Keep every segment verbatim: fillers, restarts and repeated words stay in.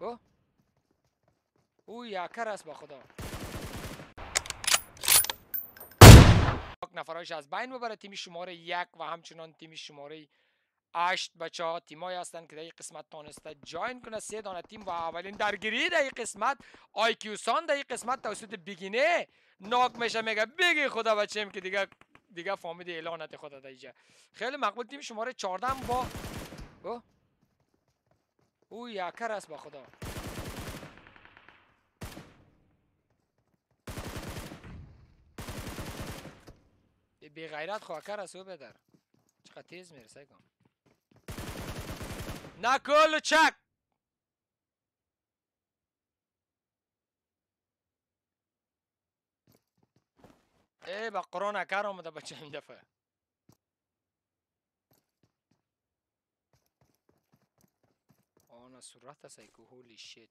او او یکر است با خدا. نفرایش از بین ببره. تیم شماره یک و همچنان تیم شماره هشت بچه ها تیمایی هستند که در این قسمت تانسته جاین کنه. سه دانه تیم و اولین درگیری در این قسمت آیکیوسان در این قسمت توسط بگینه ناک میشه. میگه بگی خدا بچه‌م که دیگه دیگه فهمید اعلانت خدا در اینجا. خیلی مقبول. تیم شماره چهارده با او او یکر است با خدا. بی غیرت خواکر است او بدر. چقدر تیز میرسه کن. نکل چک. ای با قرآن اکر آمده بچه این دفعه. آنا صورت است ایکو. هولی شیت.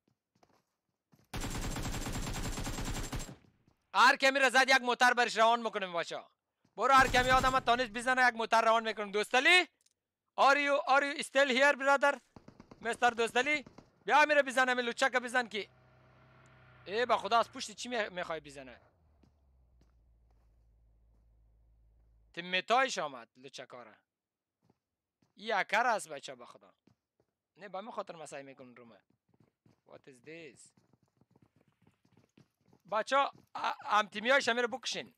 هر کمی را زد یک موتر برش روان میکنیم بچه. برو هر کمی آدم تانیش بزنه یک موتر روان میکنیم. دوستالی Are you are you still here brother مستر دوستالی بیا میره بزنه. می لوچک بزن که ای با خدا از پشت چی میخوای بزنه. تیمیتایش آمد لوچکاره. این اکر است بچه با خدا. نه با من خاطر مسایی میکنن رومه. What is this بچه هم تیمی های شمیره بکشین.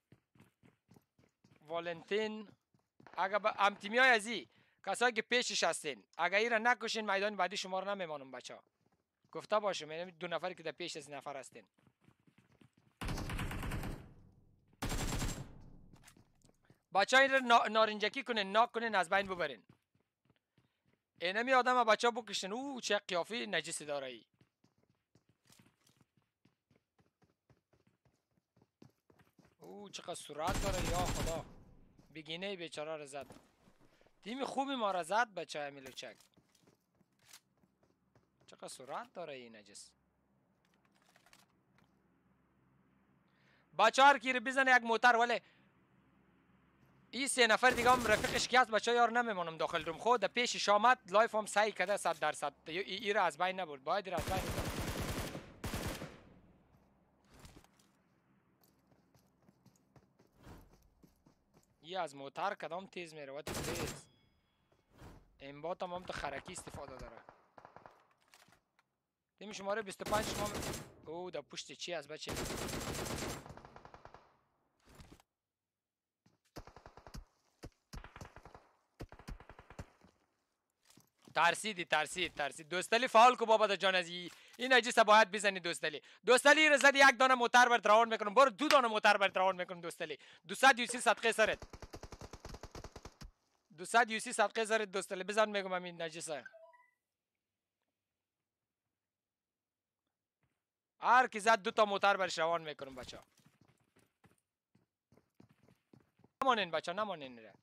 والنتین اگه با هم تیمی های ازی کسایی که پیشش هستین اگه ایره نکشین میدان بعدی شما رو نمیمانم بچه ها. گفته باشم یعنی دو نفری که در پیش از نفر هستین. بچه ها این رو نارنجکی کنین ناک کنین از بین ببرین. اینمی آدم ها بچه ها بکشین. او چه قیافی نجسی داره ای. او چقدر سرعت داره یا خدا. بگینه بیچاره رو زد. تیم خوبی ما رو زد بچه های میلوچک. چقدر سرعت داره این نجس. بچه هر کی رو بزنه یک موتر. ولی این سه نفر دیگه هم رفیقش کی هست بچه ها یار نمیمانم داخل روم. خود پیشش آمد لایف هم سعی کرده صد درصد ای را از بین نبرد. باید را از بین نبرد. یه از موتر کدام تیز میره. وقتی تیز این با تمام تو خرکی استفاده داره. تیم شماره بیست و پنج شما او در پشت چی از بچه. ترسیدی ترسید ترسید. دوستالی فعال کو بابا جان از این نجس باید بزنی. دوستالی دوستالی رسد یک دانه موتر بر روان میکنم. برو دو دانه موتر بر روان میکنم. دوستالی دویست یو سی صدقه سرت. دویست یو سی صدقه سرت دوستالی بزن میگم همین نجسه. هر کی زد دو تا موتر برش روان میکنم بچه. نمانین بچه نمانین ره.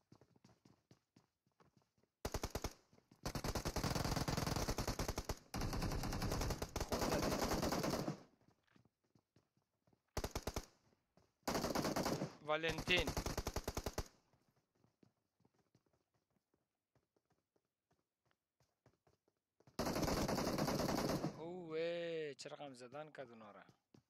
والنتین اوه چه رقم زدن که دوناره.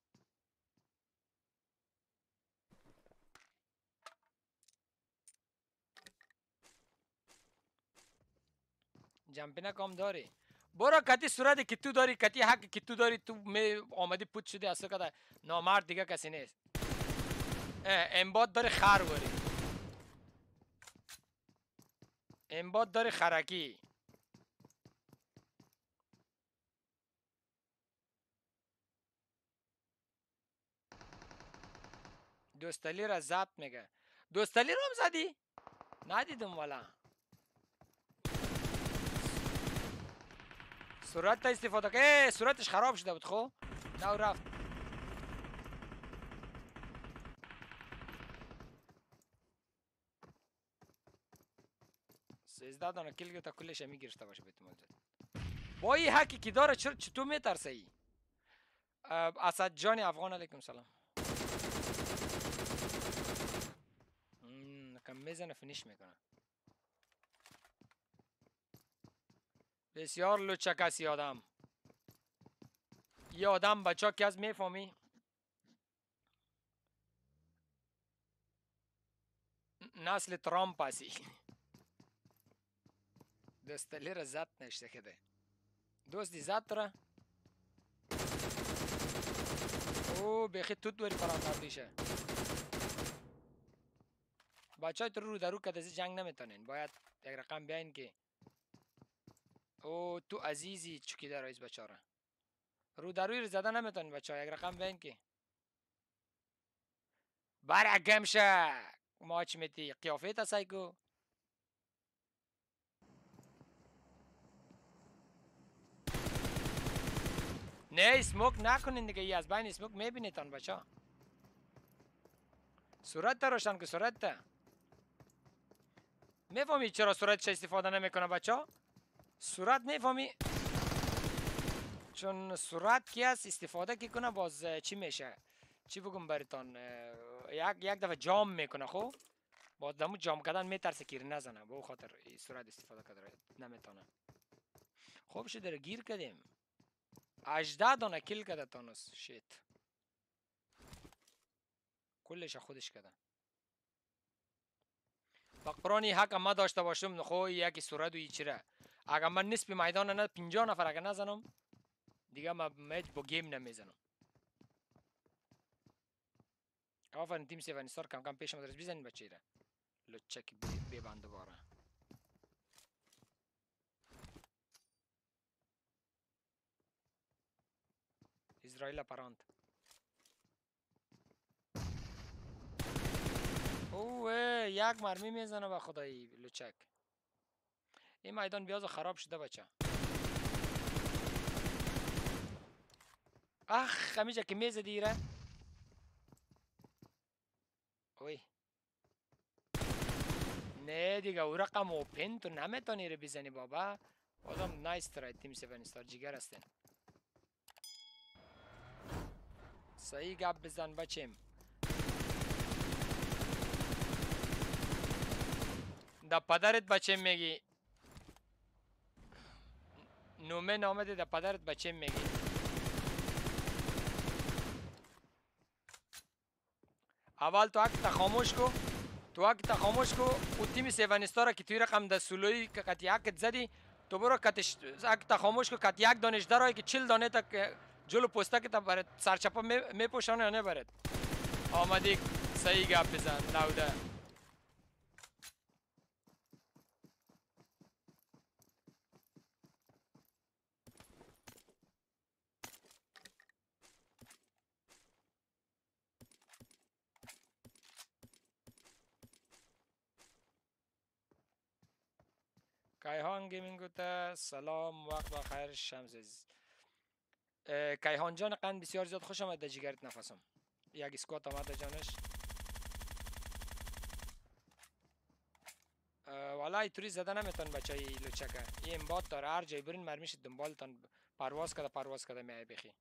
جمپینه کام داری. برو کتی صورت که تو داری کتی حق که تو داری. تو می آمدی پوت شده اصلا کده نامرد دیگه کسی نیست. امباد داری خر باری. امباد داری خرکی. دوستالی را زد میگه. دوستالی رو هم زدی؟ ندیدم والا. صورت تا استفاده که صورتش خراب شده بود. خب نو رفت. سیزده دانه کل گتا کلش همی گرشته باشه بیتمال زد. با این حقی که داره چطور میترسه ای؟ اسد جان افغان علیکم سلام. نکم میزنه فینیش میکنه. بسیار لوچک است آدم. یه آدم بچه ها که از میفهمی نسل ترامپ هستی. دوستلی را زد نشته کده دوستی زد را او بیخی توت دوری پرانتر دیشه. بچه های تو رو درو که دزی جنگ نمیتونین، باید یک رقم بیاین که او تو عزیزی چکی در رئیس بچه را رو دروی رو زده نمیتونین. بچه ها یک رقم بیاین که برگم شه ماچ میتی قیافه تا سایکو. نه اسموک نکنین دیگه، ای از بین اسموک میبینیتان بچه ها. صورت تا روشن که صورت تا میفهمی چرا صورت چه استفاده نمیکنه بچه ها؟ صورت میفهمی چون صورت کی است استفاده کی کنه باز چی میشه، چی بگم براتون، یک یک دفعه جام میکنه. خب باز دمو جام کردن میترسه گیر نزنه، به خاطر صورت استفاده کرده نمیتونه. خوب شد در گیر کردیم. هجده دانه کیل کرده تانوس. شیت کلش خودش کرده. فقرانی حق ما داشته باشم خو یکی صورت و ایچره. اگر من نصف میدان نه پنجاه نفر اگر نزنم دیگه من میج با گیم نمیزنم. آفرین تیم سیون استار کم کم پیش مدرس بزنین بچه را لچک ببند دوباره. اسرائیل پراند. اوه یک مرمی میزنه به خدایی لچک. این میدان بیاز خراب شده بچه. اخ همیشه که میزه دیره. اوی نه دیگه او رقم اوپن تو نمیتونی رو بزنی بابا. بازم نایس ترای تیم سیون استار جیگر هستین. صحیح گپ بزن بچیم. دا پدرت بچیم میگی نومه نامده دا پدرت بچیم میگی. اول تو اک خاموش کو تو اک خاموش کو او تیم سیون استار که توی رقم دا سولوی که قط یک زدی تو برو کتش اک خاموش کو کت یک دانش درای که چل دانه تا جلو پوسته که تا برد سرچپا میپوشانه یا نبرد. آمدید صحیح گپ بزن نوده. کیهان گیمینگ گوته سلام وقت بخیر شمس عزیز. کیهان جان قند بسیار زیاد خوش آمد در جگرت نفسم. یک اسکوات آمد جانش. والا ایتوری زده نمیتون بچه ای لچکه. این امباد داره هر جای برین مرمیش دنبالتان پرواز کده پرواز کده میای بخی.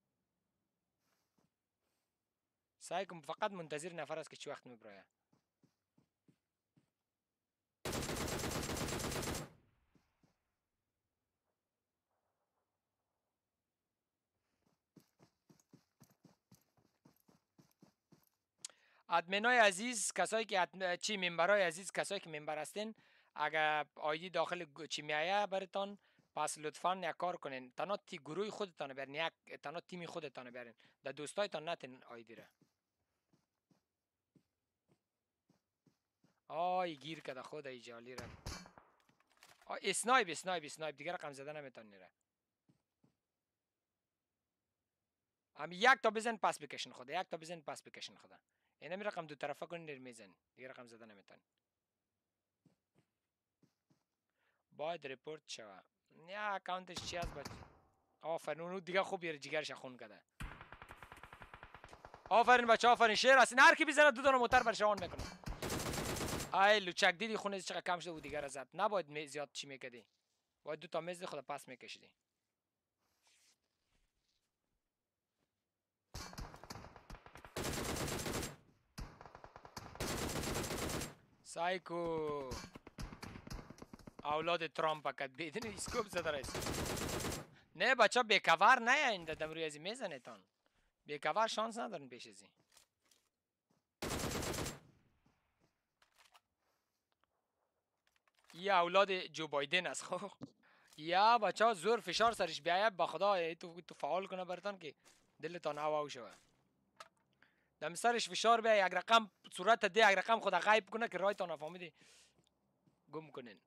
سعی کن فقط منتظر نفر است که چی وقت میبرایه. ادمینای عزیز کسایی که ادم... چی ممبرای عزیز کسایی که ممبر هستین اگر آیدی داخل چی میایه براتون پس لطفا یک کار کنین تنها تی گروه خودتان برین یک تنها تیم خودتان برین در دوستایتان نتین آیدی را. آی گیر کده خود ای جالی را. آی اسنایپ اسنایپ اسنایپ دیگه رقم زده نمیتون نیره. هم یک تا بزن پس بکشن خدا یک تا بزن پس بکشن خدا. اینا می رقم دو طرفه کنین نیر میزن دیگه رقم زده نمیتون. باید ریپورت شوه. نه اکاونتش چی از بچه. آفرین اونو دیگه خوب یه جگرش خون کده. آفرین بچه آفرین شیر هستین هر کی بزنه دو دونه موتر برش آن میکنه. ای لوچک دیدی خونه چقدر کم شده بود دیگه را زد. نباید زیاد چی میکردی. باید دو تا میز خدا پس میکشیدی. سایکو اولاد ترامپ کد بیدن اسکوپ زده رئیس. نه بچه بیکور نه این دادم روی ازی میزنه تان بیکور شانس ندارن پیش ازی. یه اولاد جو بایدن است خب. یا بچه ها زور فشار سرش بیایه با خدا تو تو فعال کنه برتان که دلتان هواو شوه. دم سرش فشار بیایه یک رقم صورت ده یک رقم خدا غیب کنه که رایتان نفهمیدی گم کنین.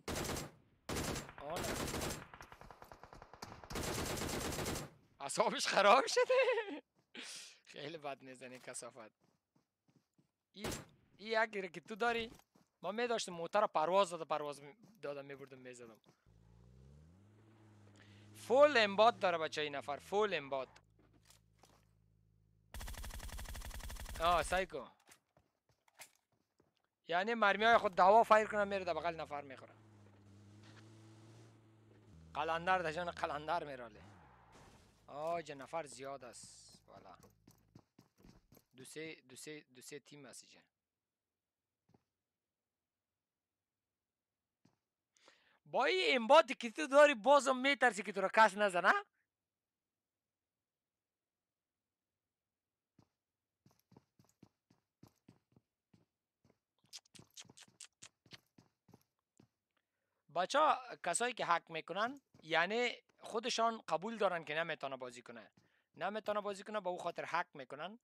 آنه اعصابش خراب شده. خیلی بد میزنی کثافت. این این اگه که تو داری ما می داشتم موتر پرواز داده پرواز دادم میبردم میزدم. فول امباد داره بچه این نفر فول امباد. آه سایکو یعنی مرمی های خود دوا فایر کنه میره در بغل نفر میخوره. قلندر در جان قلندر میراله. آه جه نفر زیاد است والا. دو سه دو سه دو سه تیم است جه. با این امبادی که تو داری بازم میترسی که تو را کس نزنه. بچه ها کسایی که حک میکنن یعنی خودشان قبول دارن که نمیتونه بازی کنه نمیتونه بازی کنه با او خاطر حک میکنن.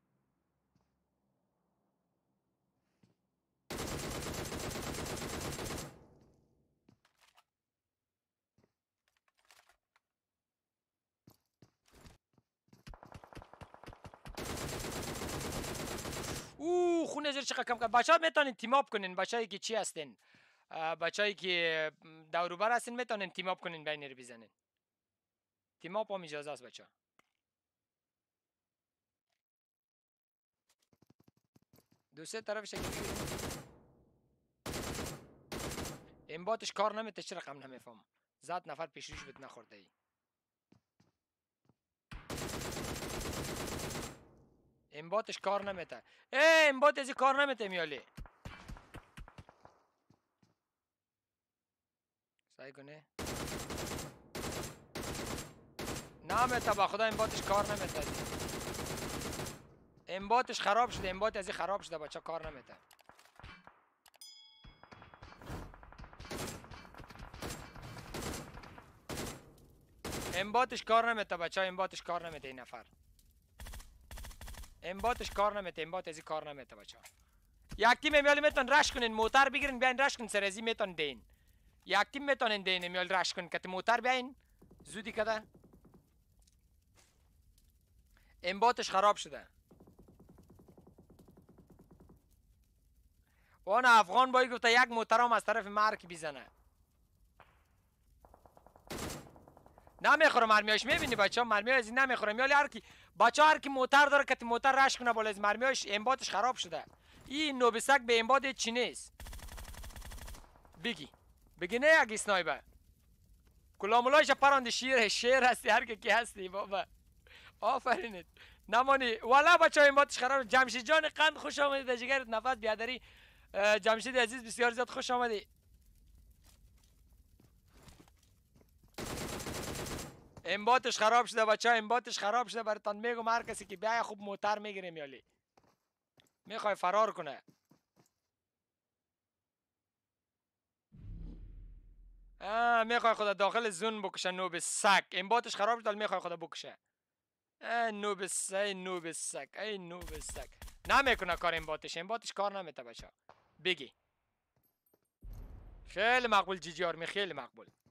اوه خونه زیر چقدر کم کرد. بچه ها میتونین تیم اپ کنین. بچه هایی که چی هستین بچه هایی که دوروبر هستین میتونین تیم اپ کنین بین رو بزنین. تیم اپ هم اجازه است بچه ها. دو سه طرف شکل بگیرین. این باتش کار نمیته چه رقم نمیفهم. زد نفر پیش روش بد نخورده ای. این باتش کار نمیته. ای این بات ازی کار نمیته میالی. سعی کنه نمیته با خدا این باتش کار نمیته. این باتش خراب شده. این بات ازی خراب شده بچه کار نمیته. این باتش کار نمیته بچه این باتش کار نمیته. این نفر این باتش کار نمیته. این بات ازی کار نمیته بچه یک تیم میالی میتون رش کنین موتر بگیرین بیاین رش کنین سر ازی میتون دین. یک تیم میتونین دین میال رش کنین که موتر بیاین زودی کده. این باتش خراب شده. وان افغان بایی گفته یک موترام از طرف مرک بیزنه. نمیخوره مرمیاش. میبینی بچه ها مرمی از این نمیخوره. میالی هر کی بچه ها هر کی موتر داره که موتر رش کنه بالا از مرمیاش. این باتش خراب شده. این نوبسک به این بات چی نیست بگی بگی نه اگه سنایبه کلامولایش پراند شیر شیر هستی هر کی هستی بابا. آفرینت نمانی والا بچه ها این باتش خراب. جمشید جان قند خوش آمدید در جگرت نفس بیادری. جمشید عزیز بسیار زیاد خوش آمدی. این باتش خراب شده بچه ها. این باتش خراب شده براتان میگم. هر کسی که بیای خوب موتر میگیره میالی میخوای فرار کنه. آه میخوای خدا داخل زون بکشه نوب سگ. این باتش خراب شده میخوای خدا بکشه. ای نوب سگ ای نوب سگ ای نوب سگ. نمیکنه کار این باتش. این باتش کار نمیته بچه بگی. خیلی مقبول جی جی آر می خیلی مقبول.